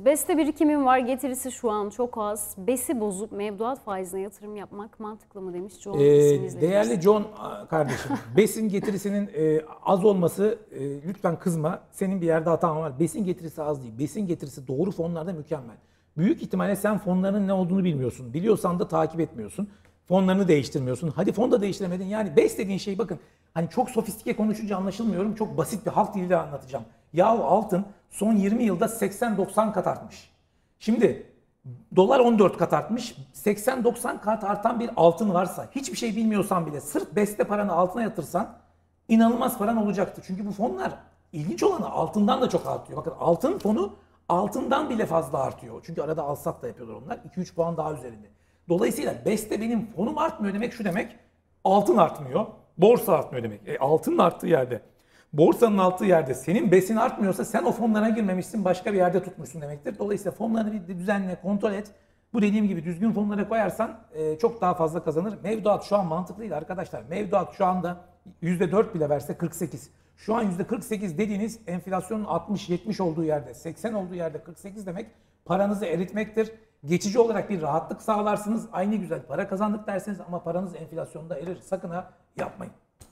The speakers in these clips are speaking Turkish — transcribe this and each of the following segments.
BES'te birikimim var, getirisi şu an çok az. BES'i bozup mevduat faizine yatırım yapmak mantıklı mı demiş John. Değerli John kardeşim, BES'in getirisinin az olması, lütfen kızma. Senin bir yerde hatan var. BES'in getirisi az değil. BES'in getirisi doğru fonlarda mükemmel. Büyük ihtimalle sen fonlarının ne olduğunu bilmiyorsun. Biliyorsan da takip etmiyorsun. Fonlarını değiştirmiyorsun. Hadi fonu da değiştiremedin. Yani BES dediğin şey, bakın hani çok sofistike konuşunca anlaşılmıyorum. Çok basit bir halk diliyle anlatacağım. Yahu altın son 20 yılda 80-90 kat artmış. Şimdi dolar 14 kat artmış. 80-90 kat artan bir altın varsa, hiçbir şey bilmiyorsan bile sırf BES'te paranı altına yatırsan inanılmaz paran olacaktı. Çünkü bu fonlar, ilginç olanı, altından da çok artıyor. Bakın altın fonu altından bile fazla artıyor. Çünkü arada alsat da yapıyorlar onlar. 2-3 puan daha üzerinde. Dolayısıyla BES'te benim fonum artmıyor demek şu demek: altın artmıyor, borsa artmıyor demek. Altının arttığı yerde, borsanın arttığı yerde senin BES'in artmıyorsa sen o fonlara girmemişsin, başka bir yerde tutmuşsun demektir. Dolayısıyla fonlarını bir düzenle, kontrol et. Bu dediğim gibi düzgün fonlara koyarsan çok daha fazla kazanır. Mevduat şu an mantıklı değil arkadaşlar. Mevduat şu anda %4 bile verse 48. Şu an %48 dediğiniz enflasyonun 60-70 olduğu yerde, 80 olduğu yerde 48 demek paranızı eritmektir. Geçici olarak bir rahatlık sağlarsınız. Aynı güzel para kazandık dersiniz ama paranız enflasyonda erir. Sakın ha yapmayın.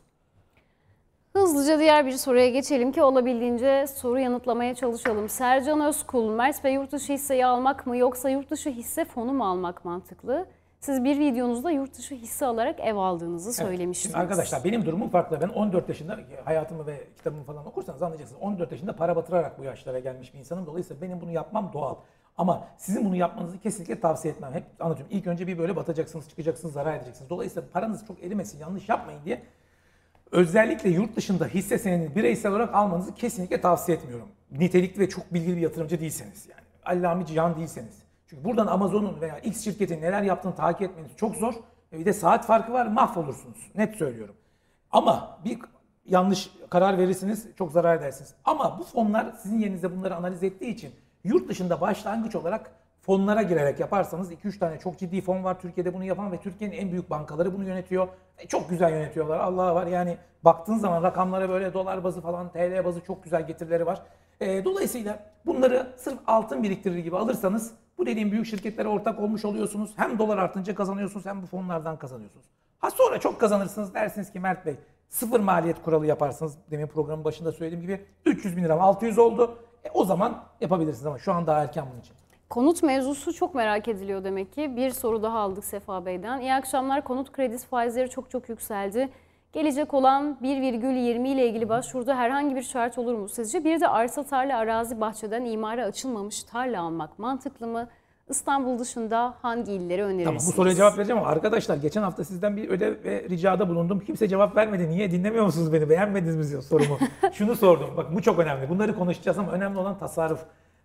Hızlıca diğer bir soruya geçelim ki olabildiğince soru yanıtlamaya çalışalım. Sercan Özkul, Mert Bey, yurt dışı hisseyi almak mı yoksa yurt dışı hisse fonu mu almak mantıklı? Siz bir videonuzda yurt dışı hisse alarak ev aldığınızı söylemiştiniz. Şimdi arkadaşlar benim durumum farklı. Ben 14 yaşında, hayatımı ve kitabımı falan okursanız anlayacaksınız. 14 yaşında para batırarak bu yaşlara gelmiş bir insanım. Dolayısıyla benim bunu yapmam doğal. Ama sizin bunu yapmanızı kesinlikle tavsiye etmem. Hep anlatıyorum. İlk önce bir böyle batacaksınız, çıkacaksınız, zarar edeceksiniz. Dolayısıyla paranız çok erimesin, yanlış yapmayın diye özellikle yurt dışında hisse senedini bireysel olarak almanızı kesinlikle tavsiye etmiyorum. Nitelikli ve çok bilgili bir yatırımcı değilseniz yani. Allame cihan değilseniz. Çünkü buradan Amazon'un veya X şirketin neler yaptığını takip etmeniz çok zor. Bir de saat farkı var, mahvolursunuz. Net söylüyorum. Ama bir yanlış karar verirsiniz, çok zarar edersiniz. Ama bu fonlar sizin yerinizde bunları analiz ettiği için yurt dışında başlangıç olarak fonlara girerek yaparsanız 2-3 tane çok ciddi fon var Türkiye'de bunu yapan ve Türkiye'nin en büyük bankaları bunu yönetiyor. Çok güzel yönetiyorlar. Allah'a var. Yani baktığın zaman rakamlara böyle dolar bazı falan, TL bazı çok güzel getirileri var. Dolayısıyla bunları sırf altın biriktirir gibi alırsanız bu dediğim büyük şirketlere ortak olmuş oluyorsunuz. Hem dolar artınca kazanıyorsunuz hem bu fonlardan kazanıyorsunuz. Ha sonra çok kazanırsınız, dersiniz ki Mert Bey sıfır maliyet kuralı yaparsınız. Demin programın başında söylediğim gibi 300 bin lira 600 oldu. O zaman yapabilirsiniz ama şu an daha erken bunun için. Konut mevzusu çok merak ediliyor demek ki. Bir soru daha aldık Sefa Bey'den. İyi akşamlar. Konut kredisi faizleri çok yükseldi. Gelecek olan 1,20 ile ilgili başvuruda herhangi bir şart olur mu sizce? Bir de arsa, tarla, arazi, bahçeden imara açılmamış tarla almak mantıklı mı? İstanbul dışında hangi illeri önerirsiniz? Tamam, bu soruya cevap vereceğim ama arkadaşlar geçen hafta sizden bir ödev ve ricada bulundum. Kimse cevap vermedi. Niye? Dinlemiyor musunuz beni? Beğenmediniz mi sorumu? Şunu sordum. Bak bu çok önemli. Bunları konuşacağız ama önemli olan tasarruf.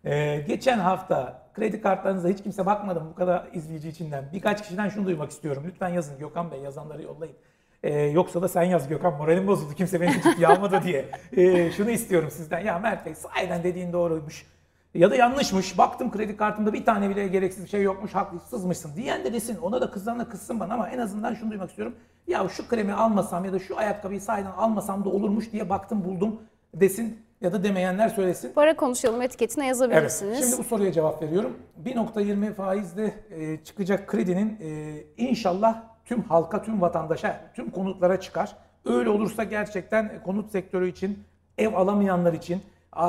Geçen hafta kredi kartlarınıza hiç kimse bakmadı bu kadar izleyici içinden. Birkaç kişiden şunu duymak istiyorum. Lütfen yazın Gökhan Bey, yazanları yollayın. Yoksa da sen yaz Gökhan, moralim bozuldu kimse beni ciddiye almadı diye. Şunu istiyorum sizden. Ya Mert Bey sahiden dediğin doğruymuş. Ya da yanlışmış. Baktım kredi kartımda bir tane bile gereksiz bir şey yokmuş. Haksızmışsın diyen de desin. Ona da kızlarına kızsın bana ama en azından şunu duymak istiyorum. Ya şu kremi almasam ya da şu ayakkabıyı sahiden almasam da olurmuş diye baktım buldum desin. Ya da demeyenler söylesin. Para konuşalım etiketine yazabilirsiniz. Evet. Şimdi bu soruya cevap veriyorum. 1,20 faizle çıkacak kredinin inşallah tüm halka, tüm vatandaşa, tüm konutlara çıkar. Öyle olursa gerçekten konut sektörü için, ev alamayanlar için,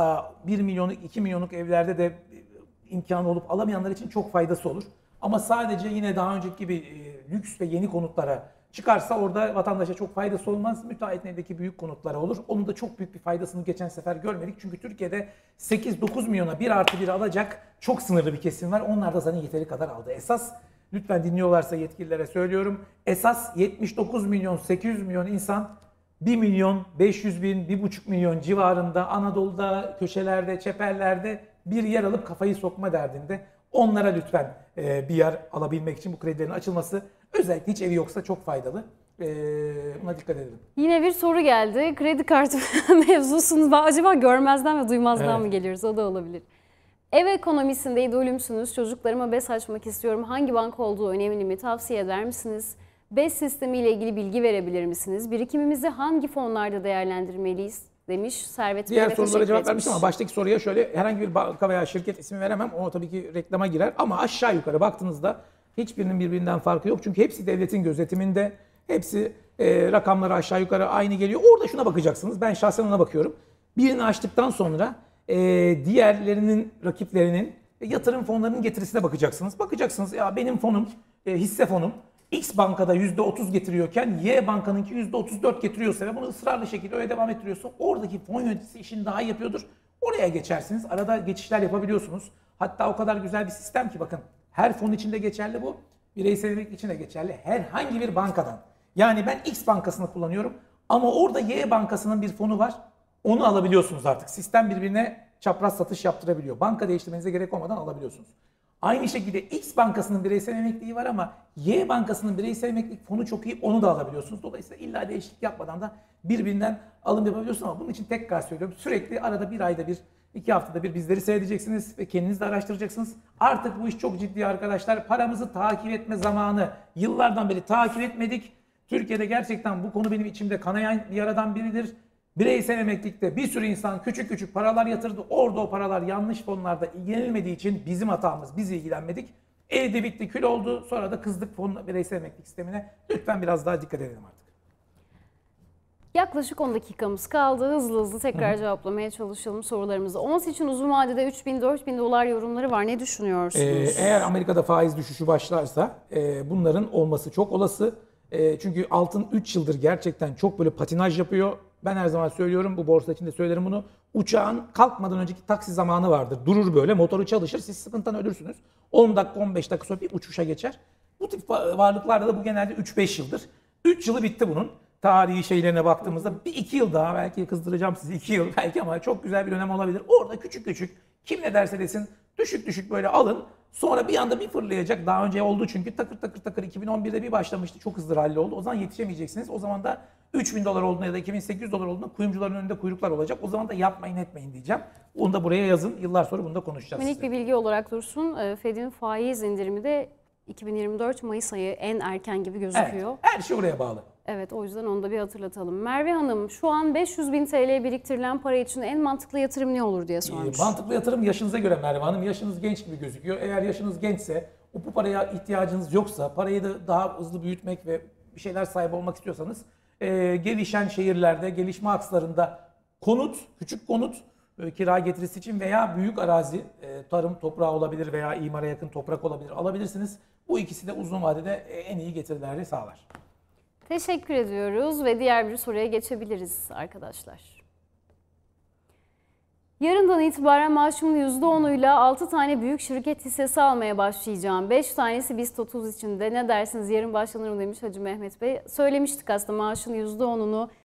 1 milyonluk, 2 milyonluk evlerde de imkanı olup alamayanlar için çok faydası olur. Ama sadece yine daha önceki gibi lüks ve yeni konutlara çıkarsa orada vatandaşa çok faydası olmaz. Müteahhitin evdeki büyük konutlara olur. Onun da çok büyük bir faydasını geçen sefer görmedik. Çünkü Türkiye'de 8-9 milyona 1+1 alacak çok sınırlı bir kesim var. Onlar da zaten yeteri kadar aldı. Esas, lütfen dinliyorlarsa yetkililere söylüyorum. Esas 79 milyon 800 milyon insan 1 milyon 500 bin, 1,5 milyon civarında Anadolu'da, köşelerde, çeperlerde bir yer alıp kafayı sokma derdinde. Onlara lütfen bir yer alabilmek için bu kredilerin açılması, özellikle hiç evi yoksa çok faydalı. Buna dikkat edelim. Yine bir soru geldi. Kredi kartı mevzusunda acaba görmezden ve duymazdan mı geliyoruz? O da olabilir. Ev ekonomisinde idolümsünüz. Çocuklarıma BES açmak istiyorum. Hangi banka olduğu önemli mi? Tavsiye eder misiniz? BES sistemiyle ilgili bilgi verebilir misiniz? Birikimimizi hangi fonlarda değerlendirmeliyiz? demiş Servet Bey. Diğer ve sorulara teşekkür cevap etmiş. vermiştim ama baştaki soruya şöyle herhangi bir banka veya şirket ismi veremem. O tabii ki reklama girer ama aşağı yukarı baktığınızda hiçbirinin birbirinden farkı yok. Çünkü hepsi devletin gözetiminde. Hepsi rakamları aşağı yukarı aynı geliyor. Orada şuna bakacaksınız. Ben şahsen ona bakıyorum. Birini açtıktan sonra diğerlerinin, rakiplerinin yatırım fonlarının getirisine bakacaksınız. Bakacaksınız ya benim fonum, hisse fonum X bankada %30 getiriyorken Y bankanınki %34 getiriyorsa ve bunu ısrarlı şekilde öyle devam ettiriyorsa oradaki fon yöneticisi işini daha iyi yapıyordur. Oraya geçersiniz. Arada geçişler yapabiliyorsunuz. Hatta o kadar güzel bir sistem ki bakın her fon içinde geçerli bu. Bireysel emeklilik için de geçerli. Herhangi bir bankadan. Yani ben X bankasını kullanıyorum ama orada Y bankasının bir fonu var. Onu alabiliyorsunuz artık. Sistem birbirine çapraz satış yaptırabiliyor. Banka değiştirmenize gerek olmadan alabiliyorsunuz. Aynı şekilde X bankasının bireysel emekliliği var ama Y bankasının bireysel emeklilik fonu çok iyi, onu da alabiliyorsunuz. Dolayısıyla illa değişiklik yapmadan da birbirinden alım yapabiliyorsunuz ama bunun için tekrar söylüyorum. Sürekli arada bir ayda bir, 2 haftada bir bizleri seyredeceksiniz ve kendiniz de araştıracaksınız. Artık bu iş çok ciddi arkadaşlar. Paramızı takip etme zamanı. Yıllardan beri takip etmedik. Türkiye'de gerçekten bu konu benim içimde kanayan bir yaradan biridir. Bireysel emeklilikte bir sürü insan küçük küçük paralar yatırdı. Orada o paralar yanlış fonlarda ilgilenilmediği için bizim hatamız, biz ilgilenmedik. Evde bitti, kül oldu. Sonra da kızdık bireysel emeklilik sistemine. Lütfen biraz daha dikkat edelim artık. Yaklaşık 10 dakikamız kaldı. Hızlı hızlı tekrar cevaplamaya çalışalım sorularımızı. Ons için uzun vadede 3.000-4.000 dolar yorumları var. Ne düşünüyorsunuz? Eğer Amerika'da faiz düşüşü başlarsa bunların olması çok olası. Çünkü altın 3 yıldır gerçekten çok böyle patinaj yapıyor. Ben her zaman söylüyorum, bu borsa için de söylerim bunu. Uçağın kalkmadan önceki taksi zamanı vardır. Durur böyle, motoru çalışır, siz sıkıntıdan ölürsünüz. 10 dakika, 15 dakika sonra bir uçuşa geçer. Bu tip varlıklarda da bu genelde 3-5 yıldır. 3 yılı bitti bunun. Tarihi şeylerine baktığımızda bir 2 yıl daha, belki kızdıracağım sizi, 2 yıl belki ama çok güzel bir dönem olabilir. Orada küçük küçük kim ne derse desin düşük düşük böyle alın. Sonra bir anda bir fırlayacak. Daha önce oldu çünkü takır takır takır 2011'de bir başlamıştı. Çok hızlı rally oldu. O zaman yetişemeyeceksiniz. O zaman da 3.000 dolar olduğunda ya da 2.800 dolar olduğunda kuyumcuların önünde kuyruklar olacak. O zaman da yapmayın etmeyin diyeceğim. Onu da buraya yazın. Yıllar sonra bunu da konuşacağız. Minik bir bilgi olarak dursun. Fed'in faiz indirimi de 2024 Mayıs ayı en erken gibi gözüküyor. Evet, her şey oraya bağlı. Evet, o yüzden onu da bir hatırlatalım. Merve Hanım, şu an 500.000 TL biriktirilen para için en mantıklı yatırım ne olur diye sormuş. Mantıklı yatırım yaşınıza göre Merve Hanım. Yaşınız genç gibi gözüküyor. Eğer yaşınız gençse, bu paraya ihtiyacınız yoksa, parayı da daha hızlı büyütmek ve bir şeyler sahibi olmak istiyorsanız gelişen şehirlerde, gelişme akslarında konut, küçük konut, kira getirisi için veya büyük arazi, tarım toprağı olabilir veya imara yakın toprak olabilir, alabilirsiniz. Bu ikisi de uzun vadede en iyi getirileri sağlar. Teşekkür ediyoruz ve diğer bir soruya geçebiliriz arkadaşlar. Yarından itibaren maaşımın %10'uyla 6 tane büyük şirket hissesi almaya başlayacağım. 5 tanesi BIST 30 içinde. Ne dersiniz, yarın başlanır mı demiş Hacı Mehmet Bey. Söylemiştik aslında maaşın %10'unu